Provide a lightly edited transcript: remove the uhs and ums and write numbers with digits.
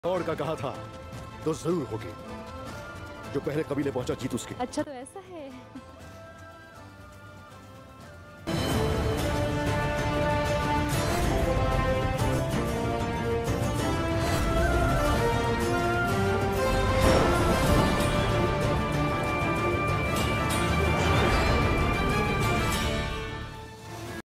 दौड़ का कहा था तो जरूर होगी। जो पहले कबीले पहुंचा जीत उसकी। अच्छा तो